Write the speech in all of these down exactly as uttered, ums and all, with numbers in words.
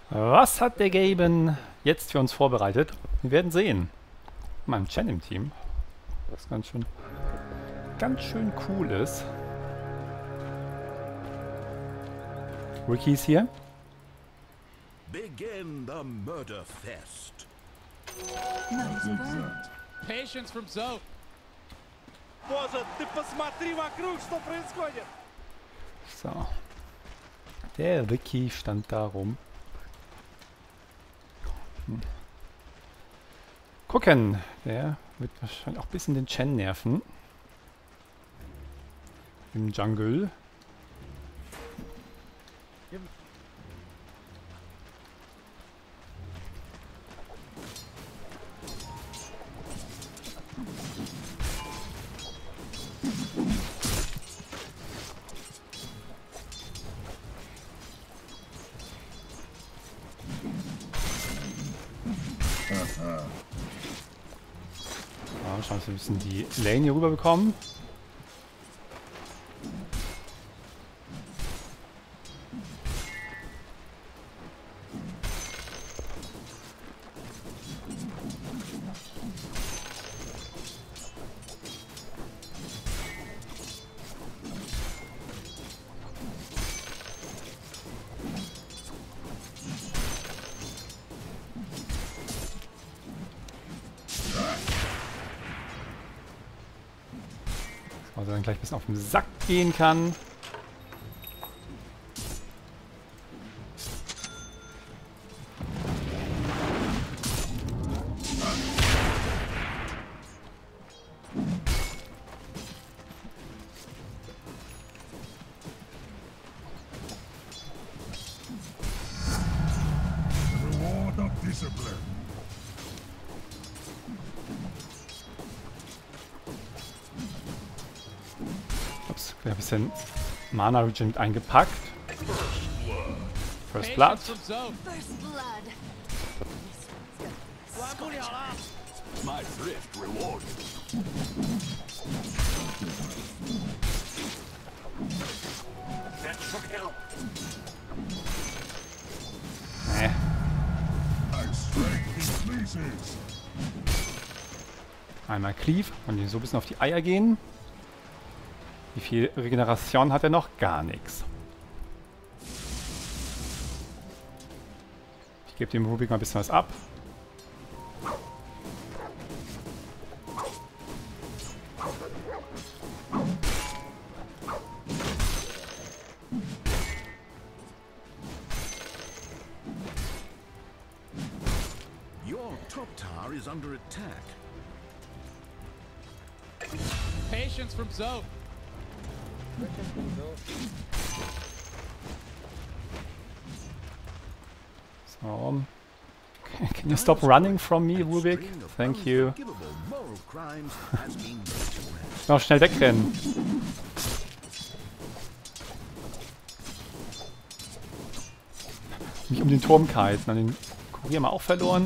Was hat der Gaben jetzt für uns vorbereitet? Wir werden sehen. Mein Chen im Team. Was ganz schön, ganz schön cool ist. Ricky ist hier. Begin the murder fest. Patience from Zoe. Боже, ты посмотри вокруг, что происходит! So. Der Ricky stand da rum. Hm. Gucken. Der wird wahrscheinlich auch ein bisschen den Chen nerven. Im Jungle. Ja, schauen wir ein bisschen die Lane hier rüber bekommen. Also dann gleich ein bisschen auf den Sack gehen kann. Reward of discipline. Ups, ein bisschen Mana Regen mit eingepackt. First Blood. Patience from Zoe. First blood. 玩不了了！ My thrift rewarded. That's for help. Nee. I strike in pieces. Einmal Cleave und ihn so ein bisschen auf die Eier gehen. Wie viel Regeneration hat er noch? Gar nichts. Ich gebe dem Rubik mal ein bisschen was ab. Your top tower is under attack. Patience from Zoe. So. Can you stop running from me, Rubik? Thank you. Unforgivable moral crimes has been laid to rest. Noch schnell wegrennen. Mich um den Turm kreisen. Dann den Kurier haben wir auch verloren.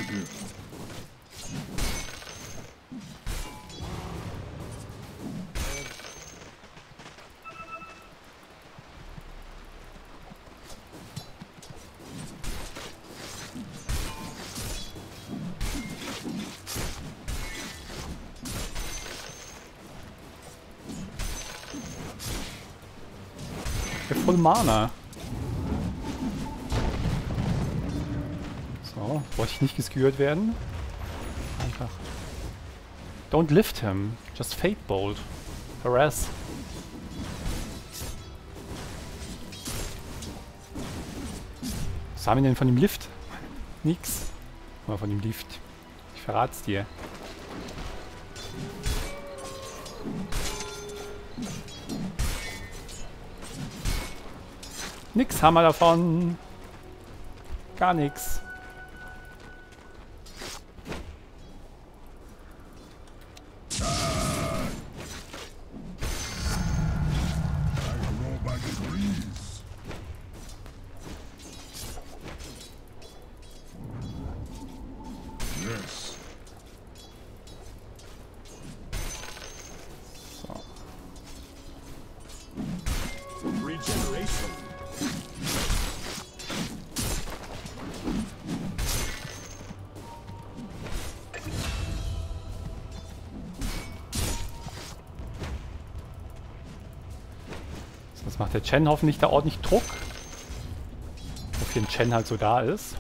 Der Full Mana. So, wollte ich nicht geskewert werden. Einfach. Don't lift him. Just Fate Bolt. Harass. Was haben wir denn von dem Lift? Nix. Mal von dem Lift. Ich verrat's dir. Nix haben wir davon. Gar nix. I grow by degrees. Yes. So. Regeneration. Jetzt macht der Chen hoffentlich da ordentlich Druck. Wofür ein Chen halt so da ist.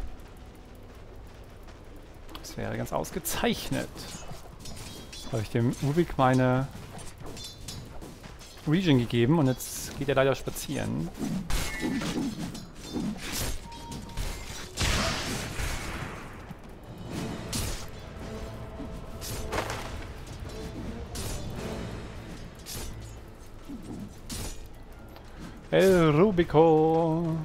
Das wäre ganz ausgezeichnet. Habe ich dem Rubik meine Region gegeben und jetzt geht er leider spazieren. El Rubico.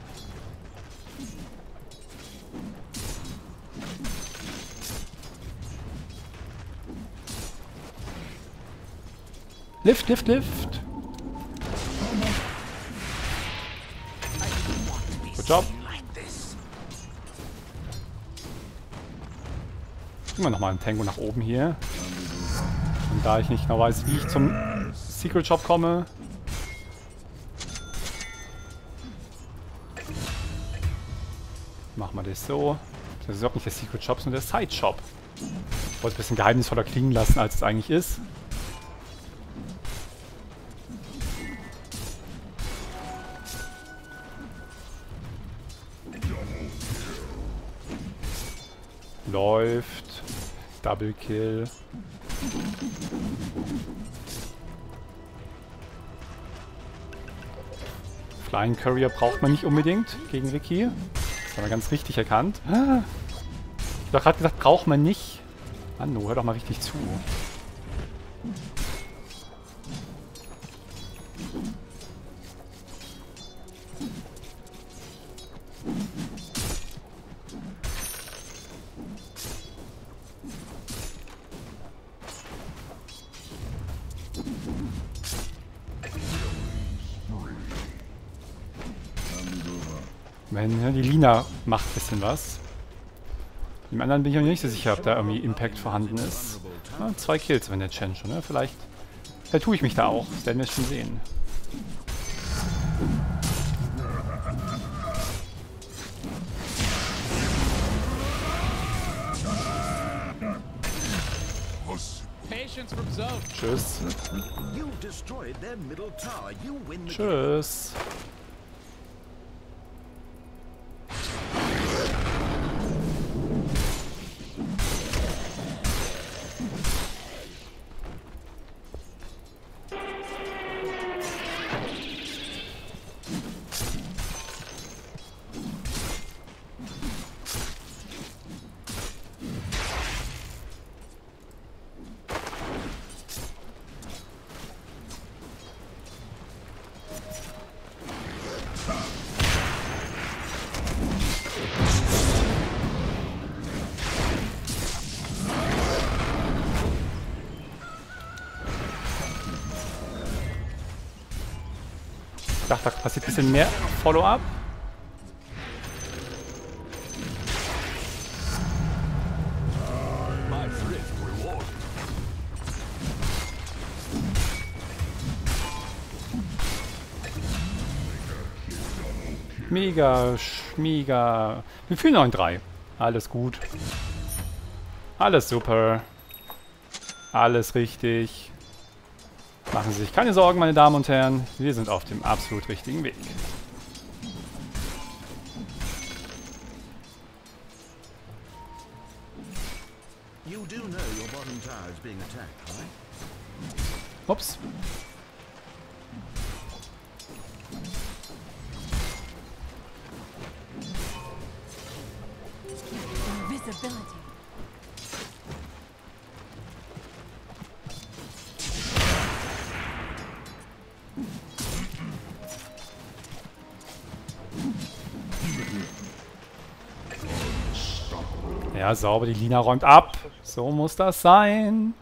Lift, Lift, Lift. Good job. Immer noch mal ein Tango nach oben hier. Und da ich nicht genau weiß, wie ich zum Secret Shop komme. Machen wir das so. Das ist auch nicht der Secret Shop, sondern der Side Shop. Ich wollte es ein bisschen geheimnisvoller klingen lassen, als es eigentlich ist. Läuft. Double Kill. Flying Courier braucht man nicht unbedingt gegen Ricky. Das haben wir ganz richtig erkannt. Ich habe doch gerade gesagt, braucht man nicht. Manu, hör doch mal richtig zu. Wenn, die Lina macht ein bisschen was. Dem anderen bin ich mir nicht so sicher, ob da irgendwie Impact vorhanden ist. Ja, zwei Kills, wenn der Chen schon, ne? Vielleicht vertue ich mich da auch. Das werden wir schon sehen. Tschüss. Tschüss. Ich dachte, da passiert ein bisschen mehr Follow-up. Mega, mega. Wir fühlen noch in drei. Alles gut. Alles super. Alles richtig. Machen Sie sich keine Sorgen, meine Damen und Herren. Wir sind auf dem absolut richtigen Weg. Ups. Invisibility. Ja, sauber, die Lina räumt ab. So muss das sein.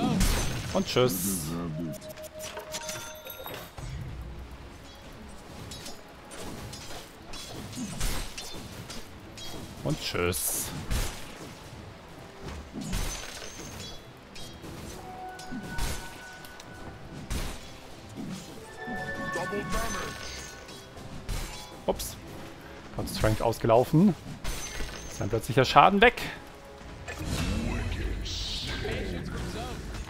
Und tschüss. Und tschüss. Ups. God Strength ausgelaufen. Ist dann plötzlich der Schaden weg. Patience from Zoe.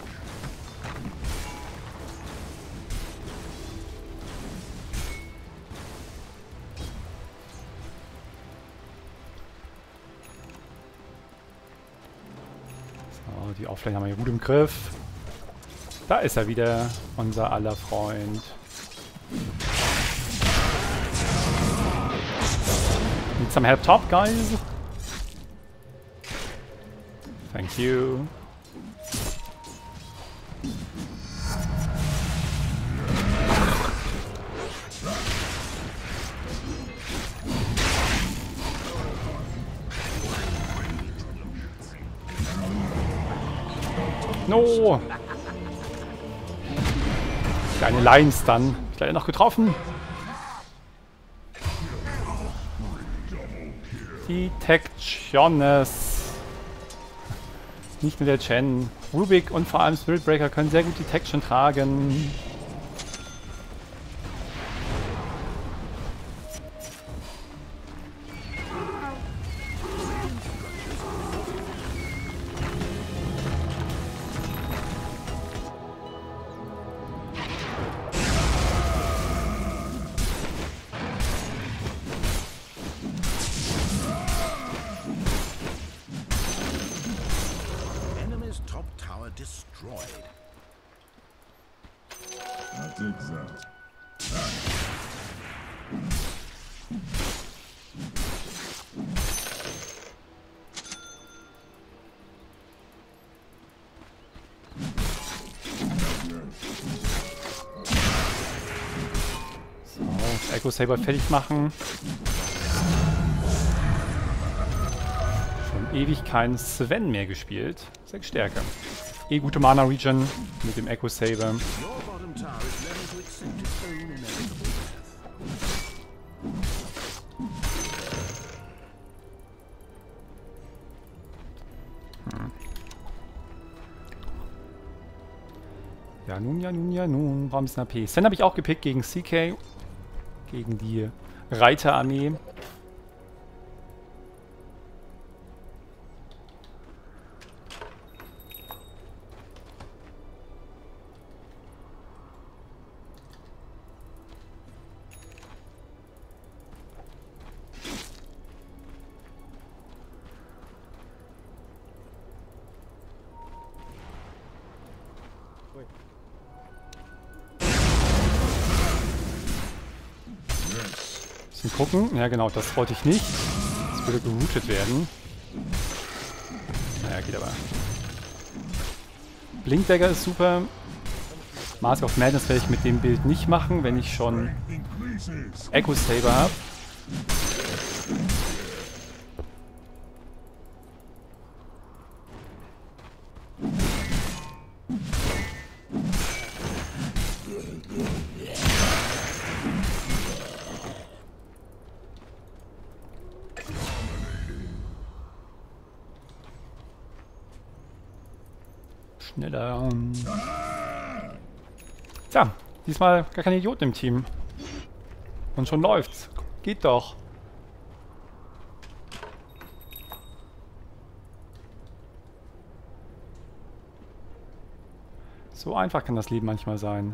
So, die Offlane haben wir ja gut im Griff. Da ist er wieder, unser aller Freund. Need some help top, guys. Thank you. No! Kleine Lines dann. Hab ich leider noch getroffen. Detectiones. Nicht nur der Chen. Rubik und vor allem Spirit Breaker können sehr gut Detection tragen. Enemy's top tower destroyed. I take that. So, Echo Saber fertig machen. Schon ewig kein Sven mehr gespielt. Sechs Stärke. Eh gute Mana Regen mit dem Echo Saber. Your bottom tower is learning to accept its own inevitable death. Ja nun, ja nun, ja nun. Brauchen ein bisschen A P. Sven habe ich auch gepickt gegen C K. Gegen die Reiterarmee. Bisschen gucken. Ja genau, das wollte ich nicht. Das würde geroutet werden. Naja, geht aber. Blinkdagger ist super. Mask of Madness werde ich mit dem Bild nicht machen, wenn ich schon Echo Saber habe. Schneller. Tja, diesmal gar keine Idioten im Team. Und schon läuft's. Geht doch. So einfach kann das Leben manchmal sein.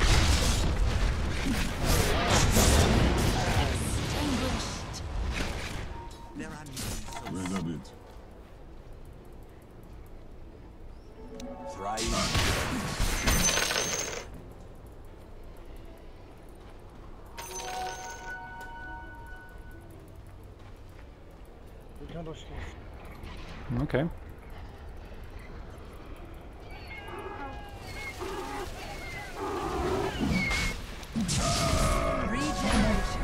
Wait a bit. Okay. Regeneration.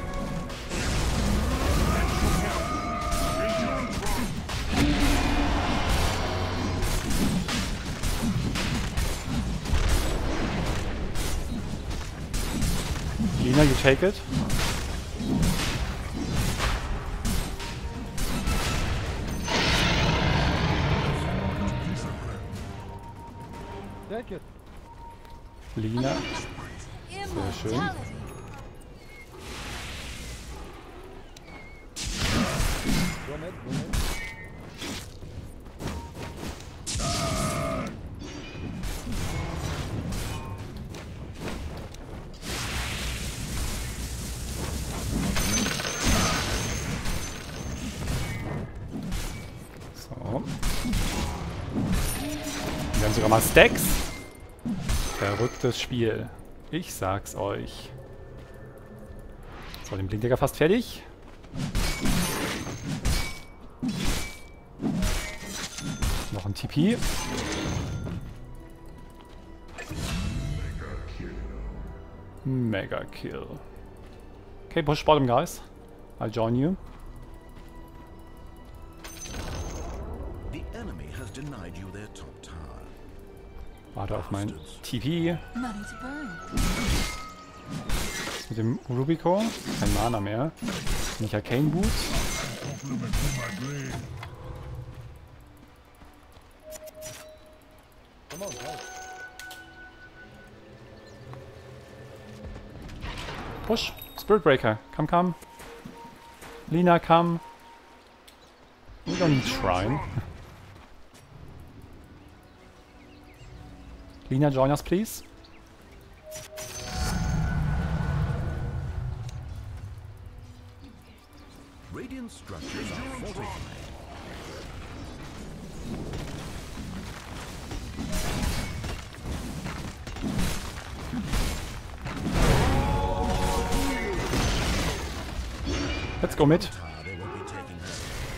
Lina, you take it. Take it. Lina. schön. Immortality. Go mid, go mid. So. Wir haben sogar mal Stacks. Verrücktes Spiel. Ich sag's euch. So, den Blindjäger fast fertig. Noch ein T P. Mega Kill. Okay, push bottom, guys. I'll join you. The enemy has denied you their top tower. Warte auf mein T P. Money to burn. Mit dem Rubico. Kein Mana mehr. Nicht Arcane Boots. Compliment to my blade. Come on, guys. Push. Spirit Breaker. Come, come. Lina, come. We don't need Shrine. Lina, join us, please. Radiant structures are fortified. Let's go mid. Tower they will be taking her.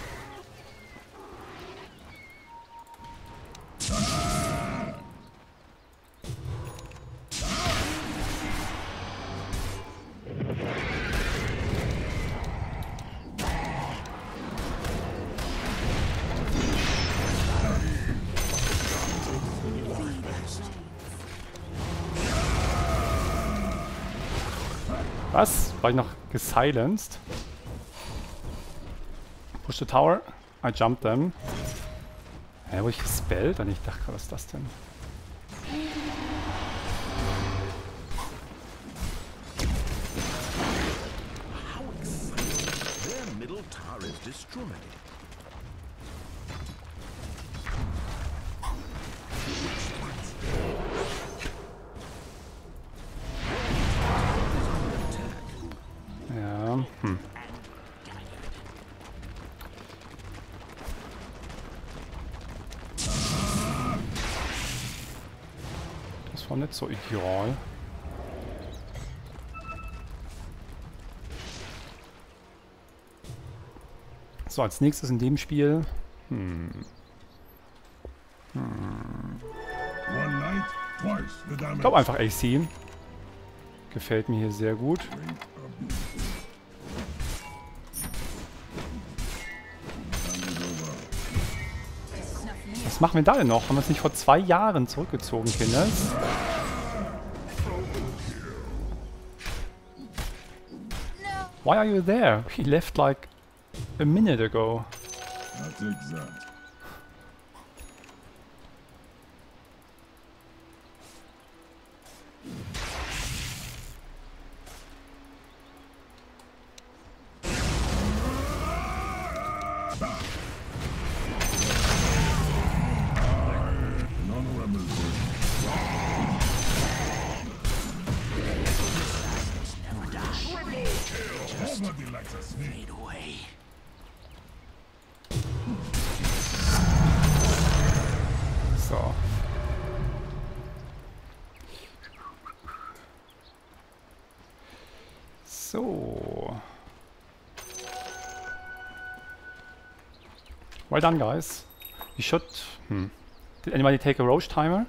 Was? War ich noch gesilenced? Push the tower. I jumped them. Hä, wo ich gespellt? Und ich dachte, was ist das denn? How exciting! Their middle tower is destroyed. Ja, hm. Das war nicht so ideal. So, als nächstes in dem Spiel. Hm. Hm. One night, twice the Ich damage. glaube einfach A C. Gefällt mir hier sehr gut. Was machen wir da denn noch? Haben wir uns nicht vor zwei Jahren zurückgezogen, Kinders? Why are you there? He left like a minute ago. I'll take that. Nobody likes a snake. So. So. Well done, guys. We should... Hmm. Did anybody take a Roche timer?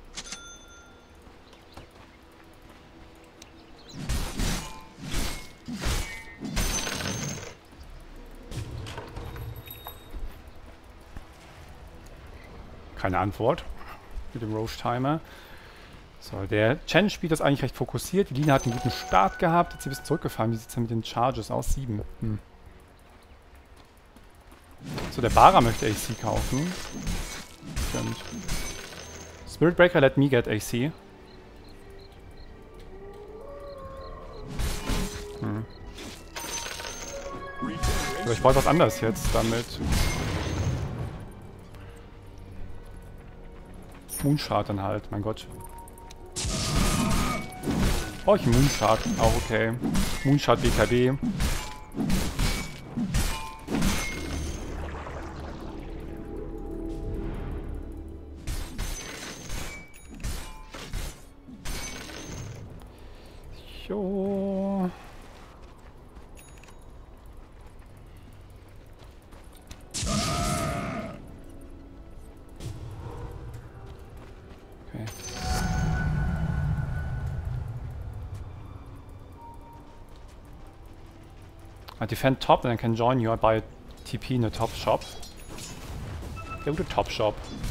Keine Antwort mit dem Roche Timer. So, der Chen spielt das eigentlich recht fokussiert. Die Lina hat einen guten Start gehabt. Jetzt ist sie ein bisschen zurückgefallen. Wie sieht es denn mit den Charges aus? Sieben. Hm. So, der Bara möchte A C kaufen. Stimmt. Spirit Breaker, let me get A C. Hm. Aber ich wollte was anderes jetzt damit. Moonshard dann halt, mein Gott. Oh, ich Moonshard, auch okay. Moonshard B K B. Jo. Okay. I defend top and I can join you by T P in the top shop. Go to top shop.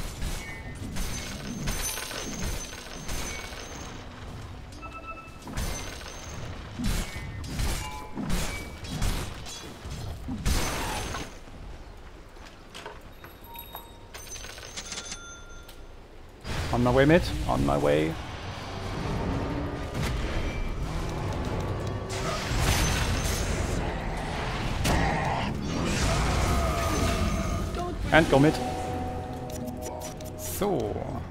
On my way, mid. On my way. And go mid. So.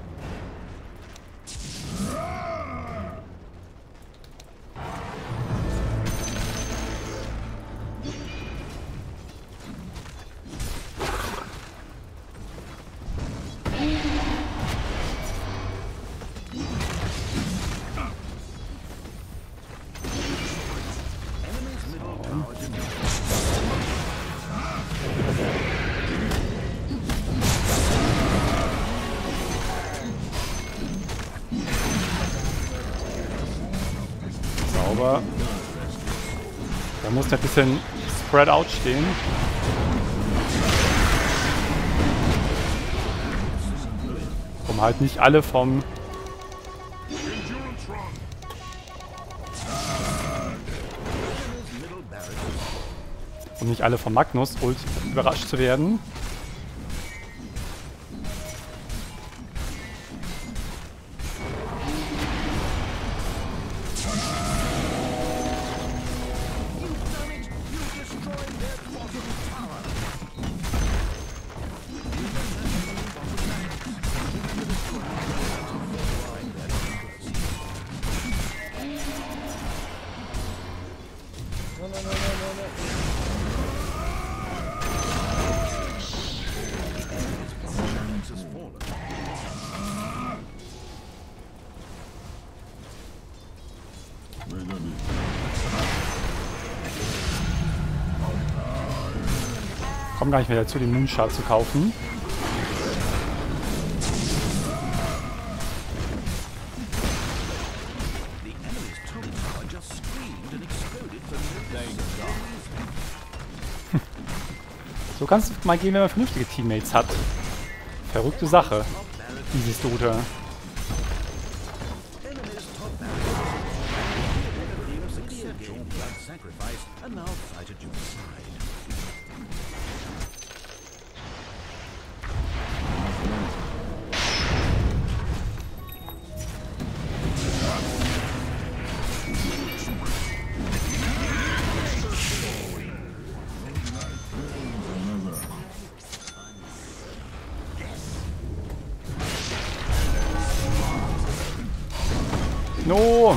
Sauber. Da muss ein bisschen spread out stehen. Um halt nicht alle vom... Um nicht alle vom Magnus Ult überrascht zu werden. No, no, no, no, no, no. has fallen. Komm gar nicht mehr dazu, den Moonshard zu kaufen. So kann es mal gehen, wenn man vernünftige Teammates hat. Verrückte Sache, dieses Dota. No!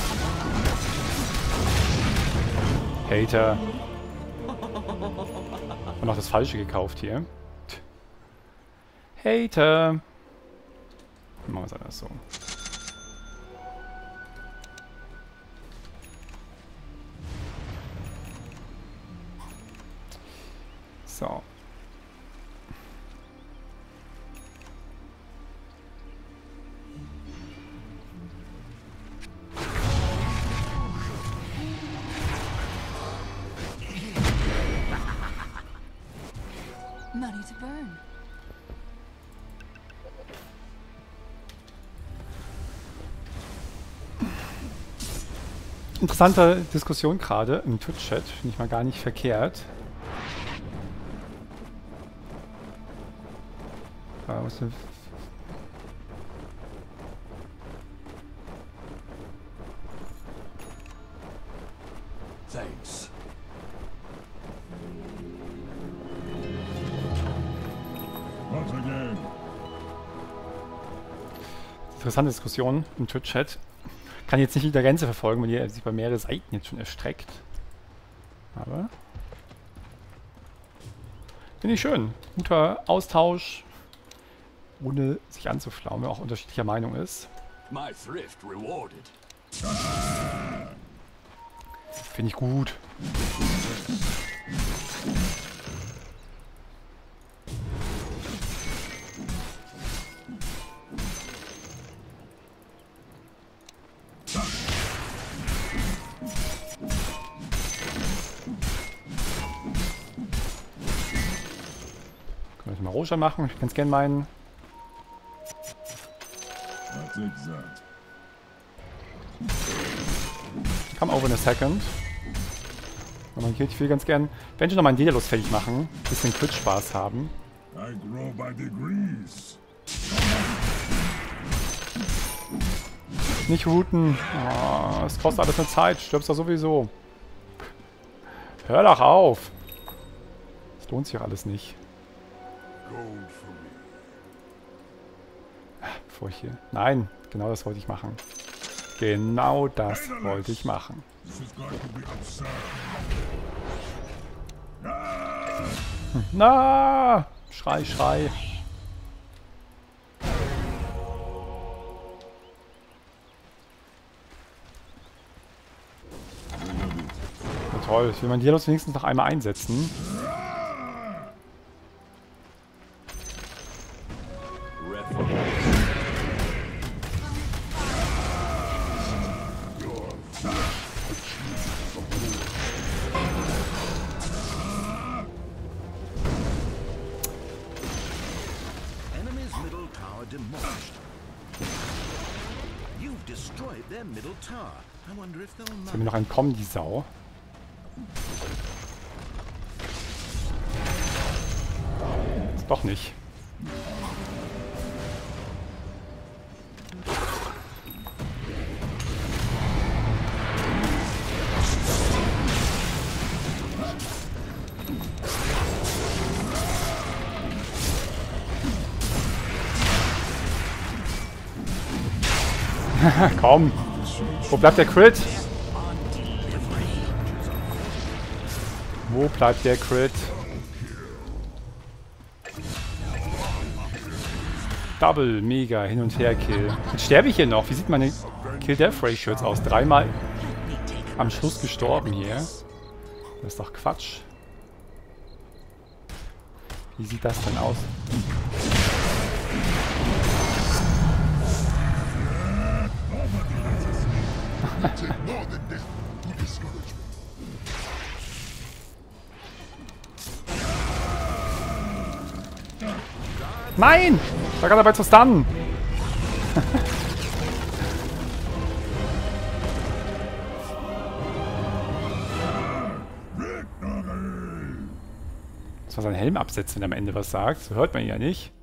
Hater. Und noch das Falsche gekauft hier. Hater. Machen wir es anders so. So. Money to burn. Interessante Diskussion gerade im Twitch-Chat. Finde ich mal gar nicht verkehrt. Äh, was denn? Not again. Interessante Diskussion im Twitch-Chat. Kann jetzt nicht in der Gänze verfolgen, weil ihr sich bei mehrere Seiten jetzt schon erstreckt. Aber finde ich schön. Guter Austausch, ohne sich anzuflaumen, wer auch unterschiedlicher Meinung ist. My thrift rewarded. Finde ich gut. Können wir mal Roger machen? Ich kann es gerne meinen. I'll take that. Come over in a second. Ich will ganz gern Benji noch mal einen Daedalus fertig machen. Bisschen Twitch-Spaß haben. I grow by degrees. Nicht routen. Oh, es kostet alles eine Zeit. Stirbst doch sowieso. Hör doch auf. Das lohnt sich auch alles nicht. Bevor ich hier... Nein, genau das wollte ich machen. Genau das wollte ich machen. This is going to be absurd. Na! Schrei, schrei. Na toll, ich will meinen Dialog wenigstens noch einmal einsetzen. Enemy's middle tower demolished. You've destroyed their middle tower. I wonder if they'll Jetzt haben wir noch entkommen, die Sau. Ist doch nicht. Komm. Wo bleibt der Crit? Wo bleibt der Crit? Double, mega, hin und her Kill. Jetzt sterbe ich hier noch. Wie sieht meine Kill-Death-Ratio jetzt aus? Dreimal am Schluss gestorben hier. Das ist doch Quatsch. Wie sieht das denn aus? Nein! Ich war gerade dabei zu stunnen. Das war sein Helm absetzen, wenn er am Ende was sagt. So hört man ihn ja nicht.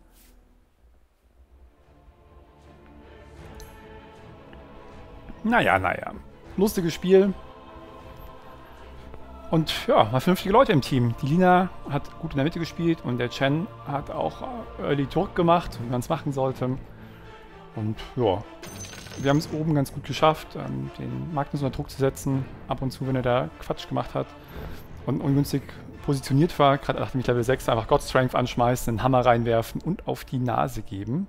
Naja, naja. Lustiges Spiel. Und ja, mal vernünftige Leute im Team. Die Lina hat gut in der Mitte gespielt und der Chen hat auch Early Turk gemacht, wie man es machen sollte. Und ja, wir haben es oben ganz gut geschafft, ähm, den Magnus unter Druck zu setzen, ab und zu, wenn er da Quatsch gemacht hat und ungünstig positioniert war, gerade nachdem ich Level sechs einfach God Strength anschmeißen, einen Hammer reinwerfen und auf die Nase geben.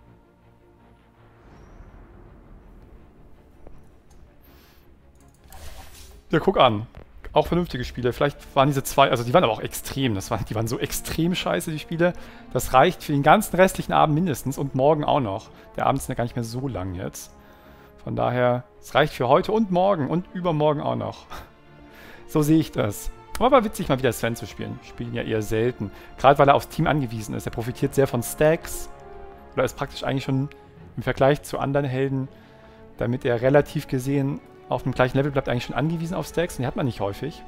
Ja, guck an. Auch vernünftige Spiele. Vielleicht waren diese zwei, also die waren aber auch extrem. Das waren, die waren so extrem scheiße, die Spiele. Das reicht für den ganzen restlichen Abend mindestens und morgen auch noch. Der Abend ist ja gar nicht mehr so lang jetzt. Von daher, es reicht für heute und morgen und übermorgen auch noch. So sehe ich das. Aber war witzig, mal wieder Sven zu spielen. Ich spiele ihn ja eher selten. Gerade weil er aufs Team angewiesen ist. Er profitiert sehr von Stacks. Oder ist praktisch eigentlich schon im Vergleich zu anderen Helden, damit er relativ gesehen auf dem gleichen Level bleibt, eigentlich schon angewiesen auf Stacks. Und die hat man nicht häufig.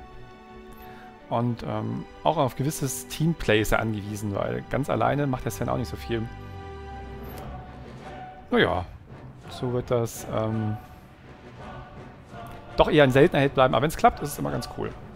Und ähm, auch auf gewisses Teamplay ist er angewiesen, weil ganz alleine macht der Sven auch nicht so viel. Naja, so wird das ähm, doch eher ein seltener Held bleiben. Aber wenn es klappt, ist es immer ganz cool.